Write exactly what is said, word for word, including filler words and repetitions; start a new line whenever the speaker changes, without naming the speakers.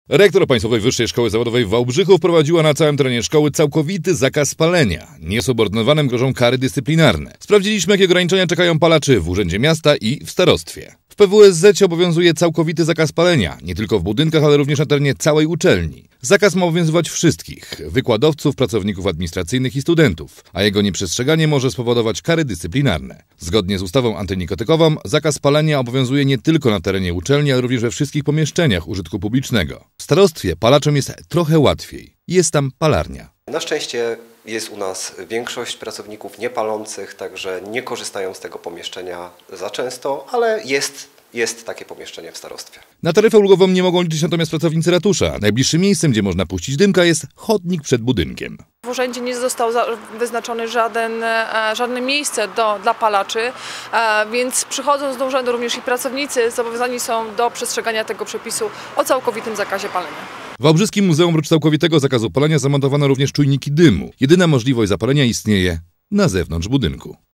Rektor Państwowej Wyższej Szkoły Zawodowej w Wałbrzychu wprowadziła na całym terenie szkoły całkowity zakaz palenia. Niesubordynowanym grożą kary dyscyplinarne. Sprawdziliśmy, jakie ograniczenia czekają palaczy w Urzędzie Miasta i w starostwie. W P W S Z obowiązuje całkowity zakaz palenia, nie tylko w budynkach, ale również na terenie całej uczelni. Zakaz ma obowiązywać wszystkich, wykładowców, pracowników administracyjnych i studentów, a jego nieprzestrzeganie może spowodować kary dyscyplinarne. Zgodnie z ustawą antynikotykową zakaz palenia obowiązuje nie tylko na terenie uczelni, ale również we wszystkich pomieszczeniach użytku publicznego. W starostwie palaczom jest trochę łatwiej. Jest tam palarnia.
Na szczęście jest u nas większość pracowników niepalących, także nie korzystają z tego pomieszczenia za często, ale jest, jest takie pomieszczenie w starostwie.
Na taryfę ulgową nie mogą liczyć natomiast pracownicy ratusza. Najbliższym miejscem, gdzie można puścić dymka, jest chodnik przed budynkiem.
W urzędzie nie został wyznaczony żaden, żadne miejsce do, dla palaczy, więc przychodząc do urzędu również i pracownicy zobowiązani są do przestrzegania tego przepisu o całkowitym zakazie palenia.
W Wałbrzyskim Muzeum oprócz całkowitego zakazu palenia zamontowano również czujniki dymu. Jedyna możliwość zapalenia istnieje na zewnątrz budynku.